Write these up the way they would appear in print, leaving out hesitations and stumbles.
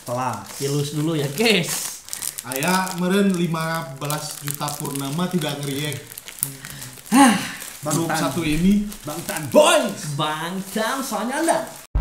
Setelah Ilus dulu ya guys. Aya meureun 15 juta purnama tidak ngeriek. Baru satu ini Bangtan Boys. Bangtan soalnya Anda.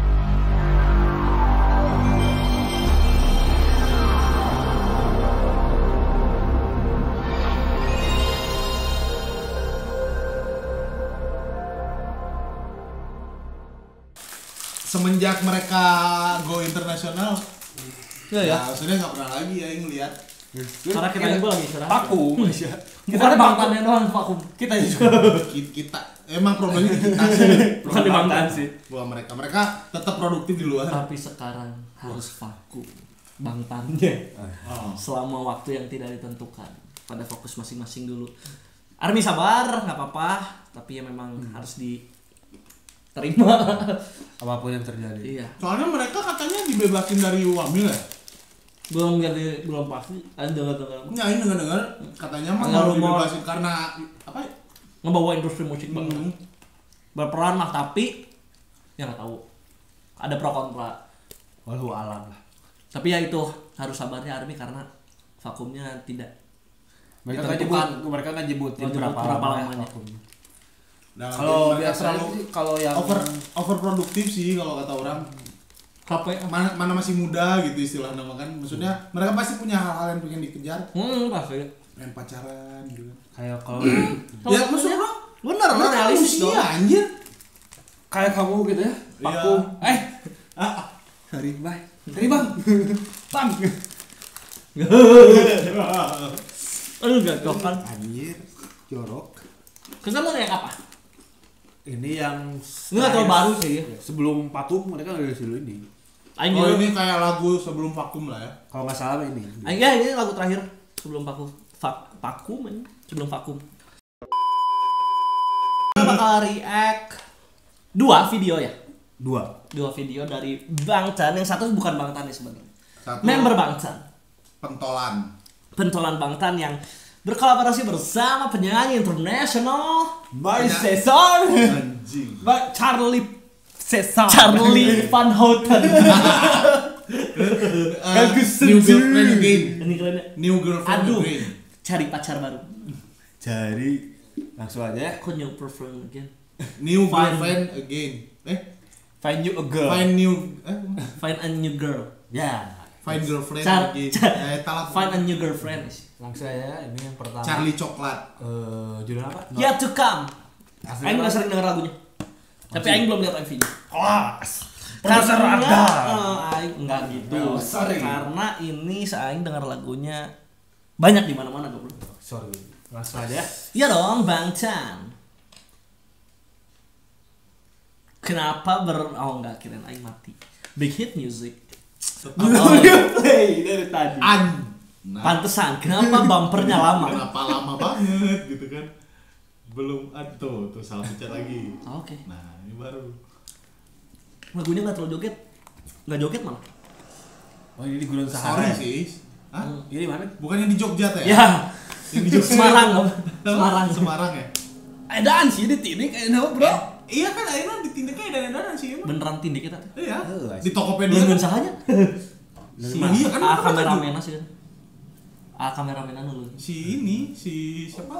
semenjak mereka go internasional. Ya. Maksudnya nggak pernah lagi ya yang lihat. Karena kita juga lagi istirahat. Vakum. Bukan Bangtannya doang vakum. Kita juga. Kita emang problemnya di kita sih. Bukan di Bangtan sih. Bukan mereka. Mereka tetap produktif di luar. Tapi sekarang harus vakum Bangtannya. Selama waktu yang tidak ditentukan. Pada fokus masing-masing dulu. Army sabar, nggak apa-apa. Tapi ya memang harus diterima. Apapun yang terjadi. Iya. Soalnya mereka katanya dibebasin dari Wamil ya. Belum pasti. Ada dengar. Nggak, ini dengar katanya mah Nggak, mau rumor. dibebasin karena apa? Ngebawa industri musik banget. Berperan lah tapi ya nggak tahu. Ada pro kontra. Walau alam lah. Tapi ya itu harus sabarnya Army karena vakumnya tidak. Mereka nggak nyebutin berapa lamanya. vakumnya. Nah, Kalau mereka biasa kalau yang overproduktif sih kalau kata orang. Capek. Mana masih muda gitu istilah nama kan. Maksudnya mereka pasti punya hal-hal yang pengen dikejar. Pasti. Pengen pacaran gitu. kayak kalau Ya maksudnya bener lah realistis dong. manusia anjir. kayak kamu gitu ya. Vakum. Sorry, bye. Sorry, Bang. Bang. Aduh gak kan. Anjir, jorok. Kesan yang apa? Ini yang Nggak terlalu baru sih. Sebelum Vakum mereka udah dulu ini. Aing Oh ini kayak lagu sebelum vakum lah ya. Kalau nggak salah ini. Aing ya ini lagu terakhir sebelum vakum. Vakum ini sebelum vakum. Kita bakal react 2 video ya. 2 video dari Bangtan. Yang satu bukan Bangtan ya sebenarnya. Satu Member Bangtan. pentolan Bangtan yang berkolaborasi bersama penyanyi internasional My Banyak. Cesar. anjing. Charlie Cesar. Charlie Van Houten. New girlfriend again. Ini kerennya. New girlfriend Aduh, again. cari pacar baru. Jadi langsung aja ya. Kok new girlfriend again? New Fine. girlfriend again. Find you a girl. Find new Find a new girl. Ya. find girlfriend Char- again. Talah. Find a new girlfriend. Langsung aja ini yang pertama. Charlie Coklat. Judul apa? Yet to come. Asli Aing apa? nggak sering denger lagunya. Tapi Aing belum lihat MV-nya. Kelas. Profesor Arda. Aing enggak gitu. Oh, sorry. Karena ini Aing denger lagunya banyak di mana-mana goblok. Sorry. Langsung aja ya. Iya dong, Bangtan. Kenapa oh enggak, kirain Aing mati. Big hit music. Play dari tadi. Pantesan, kenapa bumpernya lama? Kenapa lama banget gitu kan? Belum tuh salah pencet lagi. Oke. Nah, ini baru. Lagunya nggak terlalu joget. Nggak joget malah. Oh ini di Gunung Sorry Sahara. sih. Hah? Ini mana? Bukannya di Jogja teh? Ya. Yang di Jogja. Semarang, Om. Semarang. Semarang ya? Edan sih di sini kayak nama bro. Iya kan akhirnya ditindaknya dan sih emang. Beneran tindik kita. Iya. Oh, Di Tokopedia. Belum sahanya. Si iya kan Ah, bener kan kameramena sih kan. Ah, kameramena dulu. si ini si siapa?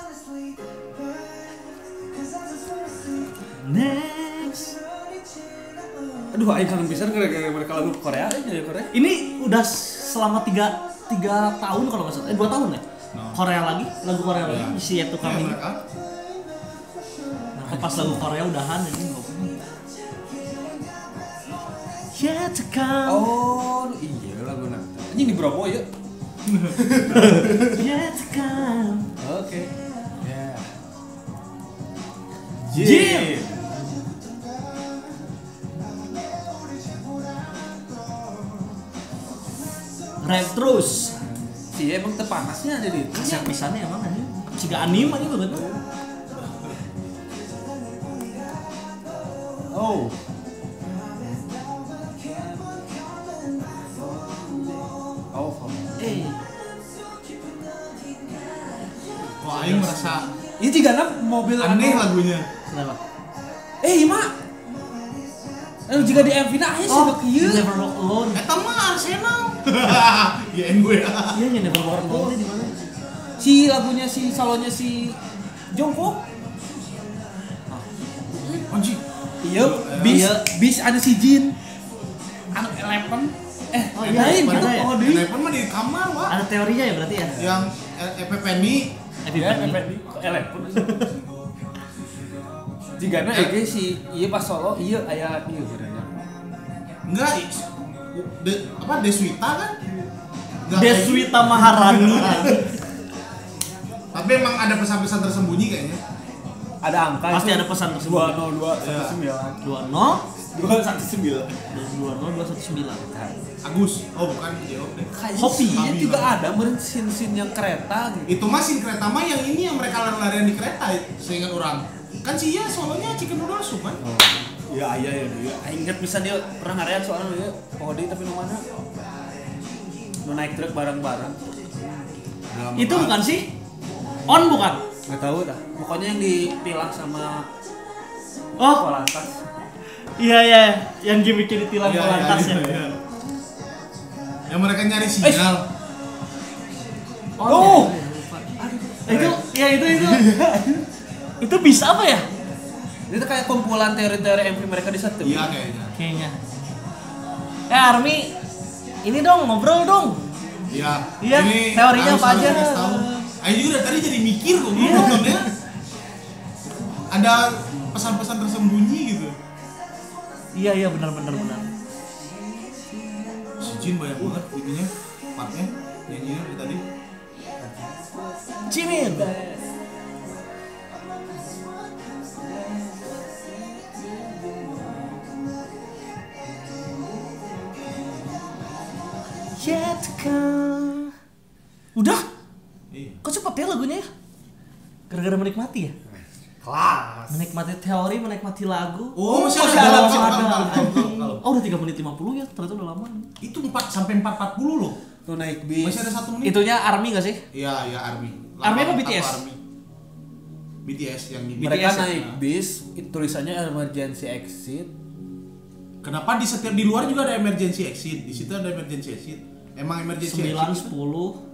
Next. Aduh, aing kangen pisan gara-gara mereka lagu Korea aja ya Korea. Ini udah selama 3 tahun kalau nggak salah. 2 tahun ya? Korea lagi, lagu Korea lagi, si Yet to Come ini. mereka. Nah, pas lagu Korea udahan ini nggak punya. Yet to come. Oh, iya lagu nanti. Anjing di Bromo ya. Yet to come. Oke. Ya. Jim. Rap terus. Iya emang tepanasnya ada di. Kaset pisannya emang aja. Jika anime aja betul. Oh. Oh. Wah, aing merasa Ini 36 mobil aneh lagunya. Kenapa? Ima. Jika di MV na aya sih kieu. Never Walk Alone. Eta mah Arsenal. Ya gue. Iya nya Never Walk Alone di mana? Si lagunya si solonya si Jungkook. Anjing. Iya, bis ada si Jin. Anu Eleven. Oh iya, lain ada ya? Telepon mah di kamar, Wak. Ada teorinya ya berarti ya? Yang Epipeni. Eleven. Jigana si ieu pas solo ieu aya ieu benernya. Enggak, Deswita kan? Enggak Deswita Maharani. Tapi emang ada pesan-pesan tersembunyi kayaknya. Ada angka. Pasti ada pesan tersebut. 20219. 20 219. Agus. Oh, bukan jawab deh. Hobinya juga ada meureun scene-scene yang kereta gitu. Itu mah scene kereta mah yang ini yang mereka lari-larian di kereta seingat orang. Kan sih ya solonya Chicken Noodle Soup kan? Ya aya ya dia. Ingat bisa dia pernah ngarean soalnya dia pohodi tapi nu mana? Nu naik truk bareng-bareng. Itu bukan sih? On bukan? Enggak tahu dah. Pokoknya yang ditilang sama Polantas. Iya, yang gimmicknya ditilang Polantas ya. Iya. Yang mereka nyari sinyal. Oh. Itu. Itu bisa apa ya? Itu kayak kumpulan teori-teori MV mereka di satu. Iya kayaknya. Army, ini dong ngobrol dong. Iya. Iya. Teorinya apa aja? Ayo juga dari tadi jadi mikir kok nontonnya. Ada pesan-pesan tersembunyi gitu. Iya benar. Si Jin banyak banget itunya, partnya, nyanyinya dari tadi. Jimin. Yet to come. Udah? Iya. Kok cepet ya lagunya ya? Gara-gara menikmati ya? Kelas. Menikmati teori, menikmati lagu. Oh, masih ada. kalau. Oh, udah 3 menit 50 ya, ternyata udah lama. Itu 4 sampai 4.40 loh. Tuh naik bis. Masih ada 1 menit. Itunya ARMY gak sih? Iya, ARMY. ARMY apa BTS? ARMY. BTS yang ini. Mereka BTS ya? naik bis, tulisannya emergency exit. Kenapa di luar juga ada emergency exit? Di situ ada emergency exit. Emang emergency 9, exit? 10.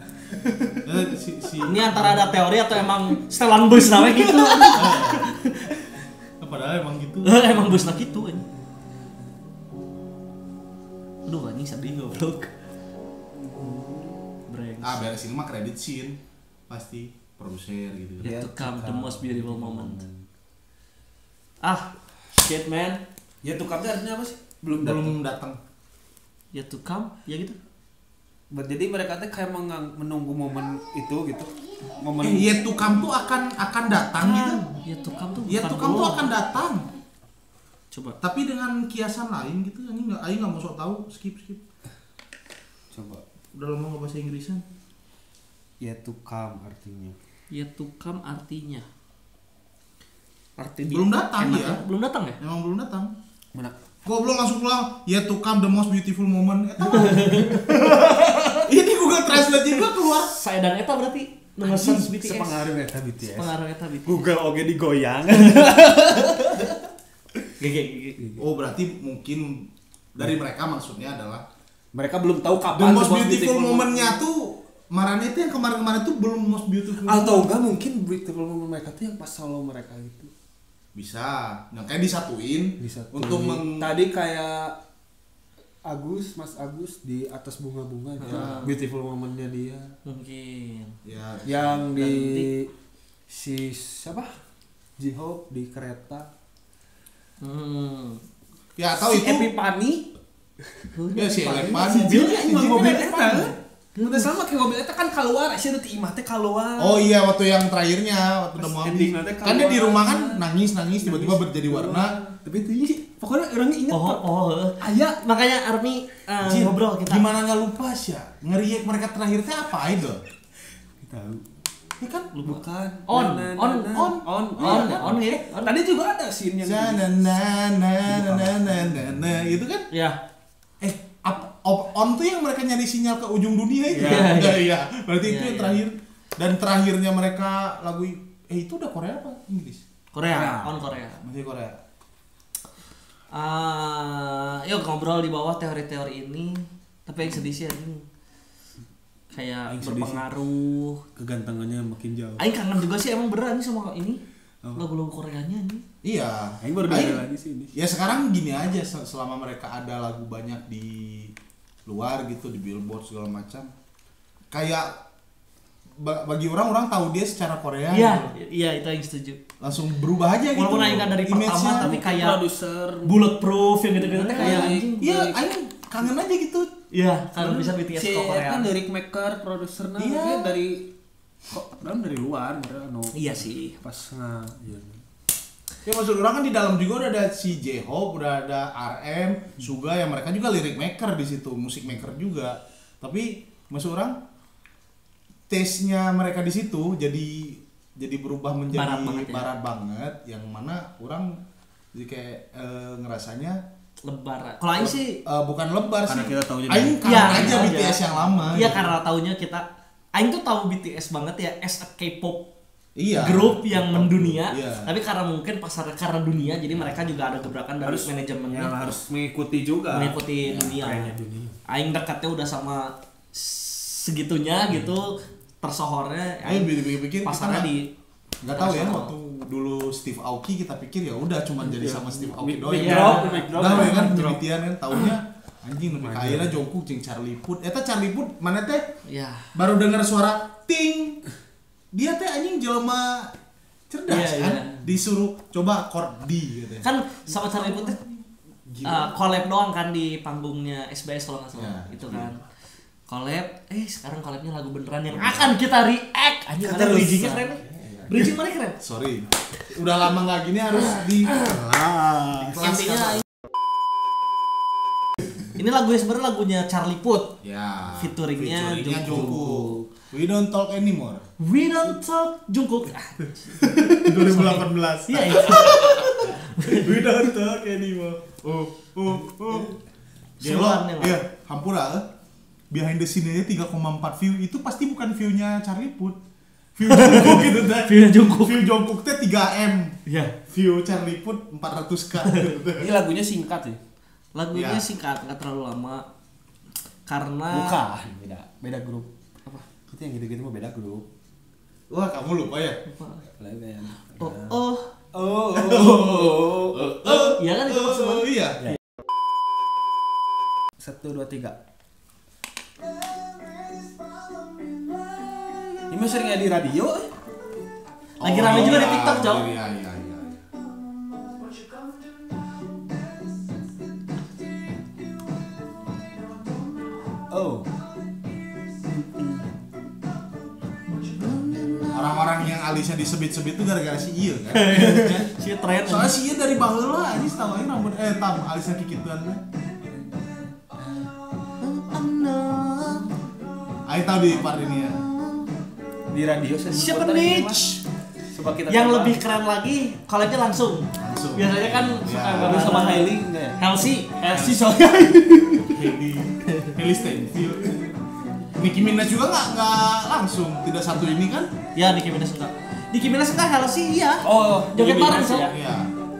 Si Ini antara ada teori atau emang setelan bus namanya gitu. padahal emang gitu. Emang busnya gitu kan. Aduh anjing sedih goblok. Beres ini mah credit scene pasti produser gitu. Yet to come the most beautiful moment. Shit man. Ya tuh kamu artinya apa sih? Belum datang. Yet to come ya gitu. Jadi mereka tuh kayak menunggu momen itu gitu. Momen Yet to come tuh akan datang gitu. Yet to come tuh Yet to come tuh akan datang. Coba. Tapi dengan kiasan lain gitu. Aing enggak mau sok tahu, skip. coba. Udah lama enggak bahasa Inggrisan. Yet to come artinya. Yet to come artinya. Belum datang ya? Belum datang ya? Emang belum datang. Mana? Goblok langsung pulang. Yet to come the most beautiful moment. Ini Google Translate juga keluar. Saya dan Eta berarti nge-search BTS. Sepengaruh eta BTS. Sepengaruh Eta BTS. Google oge digoyang. Oh, berarti mungkin dari mereka maksudnya adalah Mereka belum tahu the kapan most beautiful moment-nya tuh Marane itu yang kemarin-kemarin tuh belum most beautiful moment. Atau enggak mungkin beautiful moment mereka tuh yang pas solo mereka gitu. Bisa. Nah, kayak disatuin. Untuk tadi kayak Mas Agus di atas bunga-bunga ya. Beautiful momentnya dia. Mungkin. ya Yang di si siapa? J-Hope di kereta. ya atau Si itu Epipani. ya si Elepan mobil eta. Udah sama kayak mobil eta kan keluar, sih nanti imah teh keluar. Oh iya, waktu yang terakhirnya waktu udah mau habis. ending nanti Kan dia di keluar. rumah kan nangis tiba-tiba berjadi warna. Tapi itu pokoknya orangnya ingat kok. Aya makanya ARMY Jin, ngobrol kita. Gimana nggak lupa sih ya? Ngeriak mereka terakhir teh apa itu? Tahu. Ya kan? Bukan. On ya. Tadi juga ada scene yang Itu kan? Ya. On tuh yang mereka nyari sinyal ke ujung dunia itu. Iya. Berarti itu yang terakhir. Dan terakhirnya mereka lagu itu udah Korea apa Inggris? Korea. On Korea. Masih Korea. Yuk ngobrol di bawah teori-teori ini. Tapi yang sedih sih anjing. Kayak Yang sedih berpengaruh. Kegantengannya makin jauh. Aing kangen juga sih emang beneran nih sama ini. Lagu-lagu Koreanya nih. Iya. Aing baru dengar lagi sih ini. Ya sekarang gini aja, selama mereka ada lagu banyak di luar gitu, di Billboard segala macam, kayak bagi orang tahu dia secara Korea. Iya, gitu. iya itu yang setuju. Langsung berubah aja gitu. Walaupun Aing kan dari pertama image-nya. tapi kayak produser bulletproof yang gitu-gitu teh kayak anjing. Iya, Aing kangen aja gitu. Iya, kalau bisa BTS si ke Korea. kan lyric maker, produsernya Iya. dia dari kok dari luar mereka Iya sih. pas iya. Ya maksud orang kan di dalam juga udah ada si J-Hope, udah ada RM, Suga yang mereka juga lyric maker di situ, musik maker juga. Tapi maksud orang taste-nya mereka di situ jadi berubah menjadi Barat banget ya. banget, yang mana orang jadi kayak ngerasanya Lebar. Kalau Aing sih bukan lebar Karena sih. kita tahu jadi- Aing kangen Iya, aja iya, BTS yang lama. Iya gitu. karena taunya kita Aing tuh tahu BTS banget ya as a K-pop Iya. grup yang mendunia. Iya. Tapi karena mungkin pasarnya karena dunia jadi mereka juga ada gebrakan dari manajemennya yang harus mengikuti juga mengikuti dunia. trennya dunia. Aing dekatnya udah sama segitunya gitu tersohornya. Aing pikir pasarnya di nggak tahu ya nasional. waktu dulu Steve Aoki kita pikir ya udah cuma jadi sama Steve Aoki doang. Big Ya. drop, big drop. Nah, ya kan Drop. penelitian kan tahunya anjing lebih kaya Jungkook jeung Charlie Puth. Eta Charlie Puth mana teh ya baru dengar suara ting. Dia teh anjing jelema cerdas Iya, kan. iya. Disuruh coba chord D gitu. kan sama Charlie Puth collab doang kan di panggungnya SBS kalau nggak salah Ya, itu kan collab sekarang collabnya lagu beneran yang akan kita react anjing mana Keterusan. bridgingnya keren bridging mana keren Sorry. Udah lama nggak gini harus di intinya ini lagunya sebenarnya lagunya Charlie Puth ya Featuringnya Jungkook. We don't talk anymore. We Don't Talk Jungkook 2018. iya We don't talk anymore. Gelo, Sulan yang iya, hampura. Behind the scene-nya 3,4 view itu pasti bukan view-nya Charlie Puth. View Jungkook gitu teh. View Jungkook. View Jungkook teh 3M. iya View Charlie Puth 400k. Ini lagunya singkat sih. lagunya Ya. singkat nggak terlalu lama karena Bukan, beda grup. Apa? Itu yang gitu-gitu mah beda grup. Wah, kamu lupa ya? Lain. oh Oh. iya kan itu maksudnya Oh iya. 1 2 3. Ini sering ada di radio. Lagi rame juga di TikTok, Cok. Iya, iya, iya. Oh. Orang-orang yang alisnya disebit-sebit itu gara-gara si Iya kan. si tren Soalnya si Iya dari baheula anjing tahu aja rambut alisnya kikituan mah. Ayo tahu di part ini ya. Di radio saya siapa sebut tadi, nih Mas. Coba kita yang coba. lebih keren lagi collabnya langsung Langsung. biasanya kan Ya. suka baru baru sama sama Hailey enggak ya? Halsey soalnya Hailey Steinfeld. Nicki Minaj juga nggak langsung, tidak satu ini kan? ya Nicki Minaj suka Nicki Minaj suka Halsey iya Oh, joget Nicki bareng Minaj so ya. Iya.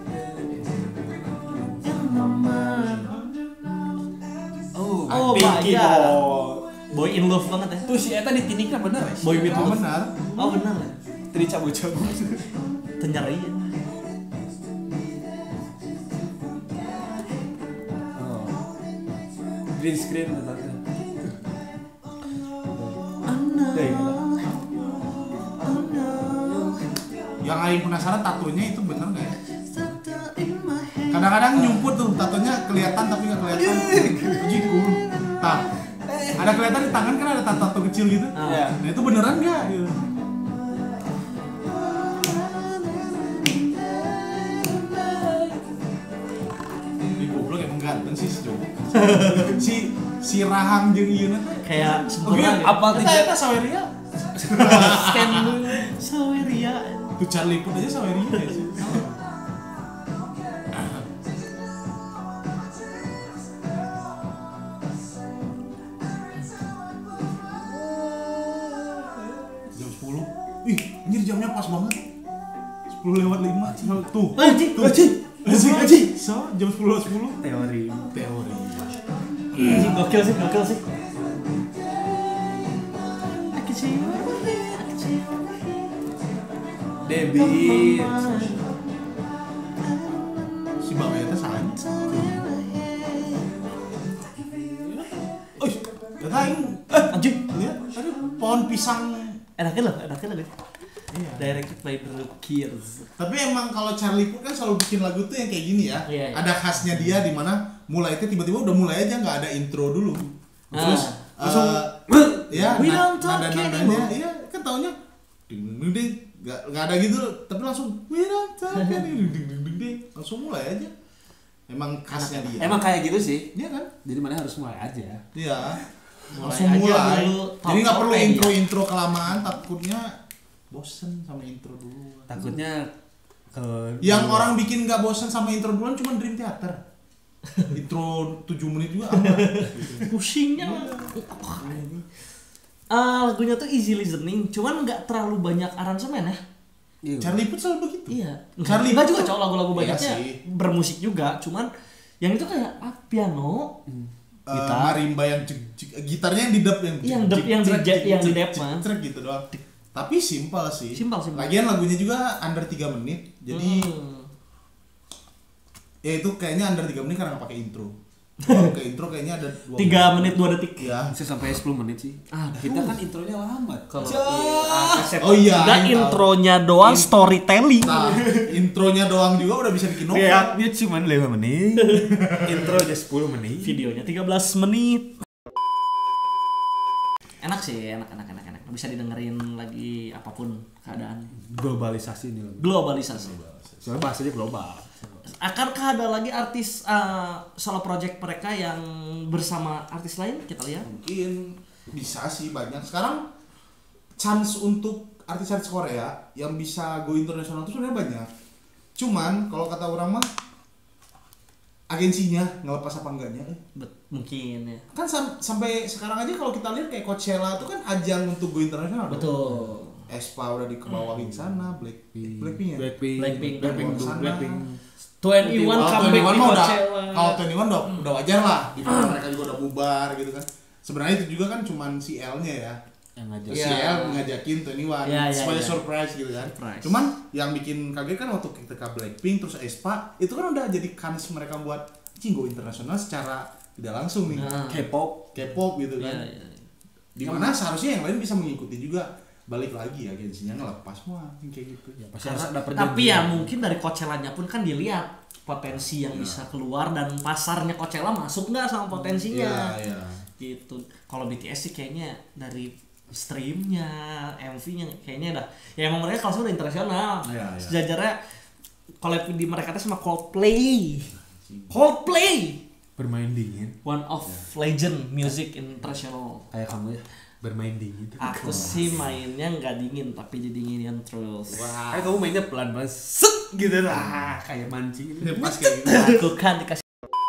Oh my Pinky god Boy. boy in love banget ya Tuh si Eta ditindikan bener. boy with Oh, love benar. oh benar ya Tadi cabut-cabut. tenyari ya Oh. Green screen ternyata. Deh, Yang Aing penasaran tatonya itu bener nggak ya? Kadang-kadang nyumput tuh tatonya kelihatan tapi nggak kelihatan. Jiku. Tah. Ada kelihatan di tangan kan ada tato kecil gitu. Iya. Nah itu beneran nggak? Gitu. Ini goblok emang ganteng sih si Joko. si Rahang jeung ieu teh. kayak Oke, sempurna gitu. apa Eta tidak? eta Saweria. scan dulu Saweria Tuh Charlie Puth aja Saweria ya sih. Jam 10. Ih, anjir jamnya pas banget. 10 lewat 5. Tuh. anjing Tuh. Musik aja. So, jam 10.10 Teori. Gokil sih. Debbie. Si Babe itu salah. Oh, kata aing Anjing. lihat tadi pohon pisang. Enaknya lah. Iya. Directed by Brooke Kears. Tapi emang kalau Charlie Puth kan selalu bikin lagu tuh yang kayak gini ya. Iya. Ada khasnya dia di mana mulai itu tiba-tiba udah mulai aja nggak ada intro dulu. Terus ya We don't talk nada-nadanya anymore. iya kan taunya ding ding ding nggak ada gitu tapi langsung we don't talk anymore ding ding langsung mulai aja. Emang khasnya dia. Emang kayak gitu sih. Iya kan? Jadi mana harus mulai aja. Iya. Mulai Langsung aja mulai. dulu, Jadi nggak perlu top-topnya intro kelamaan takutnya bosen sama intro dulu. Takutnya ke Yang orang bikin nggak bosen sama intro duluan cuma Dream Theater. Intro 7 menit juga amat. Pusingnya. Lagunya tuh easy listening, cuman nggak terlalu banyak aransemen ya. Iya. Charlie Puth selalu begitu. Iya. Charlie Enggak Puth juga tuh- cowok lagu-lagu Iya banyaknya sih. bermusik juga, cuman yang itu kayak piano, gitar. Marimba yang gitarnya yang di dub yang Yang dub, yang di jet, yang di dub, mah. cek gitu doang. Tapi simpel sih. Simpel. Lagian lagunya juga under 3 menit. Jadi ya itu kayaknya under 3 menit karena nggak pakai intro. Kalau ke intro kayaknya ada 2 3 menit 2 detik. Iya. bisa sampai 10 menit sih. Kita kan intronya lama. Kalau Oh iya. udah aing tahu. intronya doang storytelling. Nah, intronya doang juga udah bisa bikin novel. Reaknya cuma 5 menit. Intro aja 10 menit. Videonya 13 menit. Enak sih, enak. Bisa didengerin lagi apapun keadaan. Globalisasi nih. Globalisasi. Soalnya bahasanya global. Akankah ada lagi artis solo project mereka yang bersama artis lain? Kita lihat. Mungkin bisa sih banyak. Sekarang chance untuk artis-artis Korea yang bisa go internasional itu sebenarnya banyak. Cuman kalau kata orang mah agensinya ngelepas apa enggaknya. Mungkin ya. Kan sampai sekarang aja kalau kita lihat kayak Coachella itu kan ajang untuk go internasional. Betul. Aespa udah dikebawain sana, Blackpink ya. Blackpink sana. Blackpink. 21 comeback di Coachella. Kalau 21 udah wajar lah, di mana mereka juga udah bubar gitu kan. Sebenarnya itu juga kan cuman si L-nya ya. Yang ngajak. Iya. Si L ngajakin 21 Iya, sebagai iya. surprise gitu kan. Surprise. Cuman yang bikin kaget kan waktu ketika Blackpink terus Aespa itu kan udah jadi kans mereka buat go internasional secara tidak langsung nih. Nah. K-pop gitu kan. Iya. Dimana seharusnya yang lain bisa mengikuti juga. Balik lagi agensinya ngelepas wah kayak gitu. Ya, pasti harus ada Tapi ya mungkin dari Coachella-nya pun kan dilihat potensi yang bisa keluar dan pasarnya Coachella masuk nggak sama potensinya. Iya. Gitu. Kalau BTS sih kayaknya dari streamnya, MV-nya kayaknya udah ya emang mereka kalau udah internasional. Iya. Sejajarnya collab di mereka tuh sama Coldplay. bermain dingin. One of legend music international. Kayak kamu ya bermain dingin. Aku sih mainnya nggak dingin tapi didinginin terus. Wah. Kayak kamu mainnya pelan-pelan set gitu lah kayak mancing. Pas kayak gitu. Aku kan dikasih.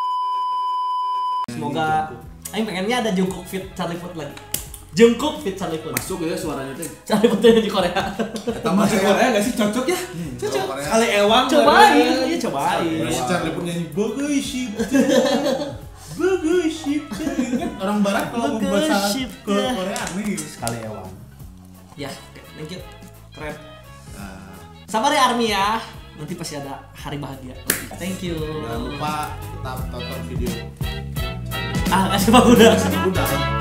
Semoga Aing pengennya ada Jungkook fit Charlie Puth lagi. Jungkook fit Charlie Puth. Masuk ya suaranya tuh. Charlie Puthnya di Korea. Tambah Masuk Korea enggak sih cocok ya? Cocok. Kali ewang Cobain, iya cobain. Terus Charlie pun nyanyi Bagai Shipta Bagai Shipta gitu kan orang barat kalau mau Bagai bahasa Shipta. Korea aneh gitu. Sekali ewang. Ya, oke, thank you. Keren. Nah, Sabar ya Army ya. Nanti pasti ada hari bahagia. Thank you. jangan lupa tetap tonton video Kasih Pak udah. udah